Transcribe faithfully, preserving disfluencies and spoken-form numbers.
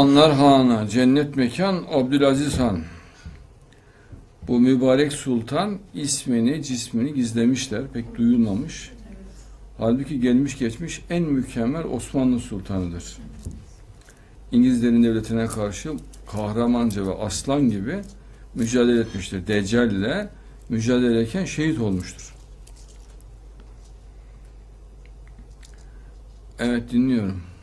Hanlar Hanı, cennet mekan Abdülaziz Han. Bu mübarek sultan ismini, cismini gizlemişler. Pek duyulmamış. Halbuki gelmiş geçmiş en mükemmel Osmanlı sultanıdır. İngilizlerin devletine karşı kahramanca ve aslan gibi mücadele etmiştir. Deccal ile mücadele ederken şehit olmuştur. Evet, dinliyorum.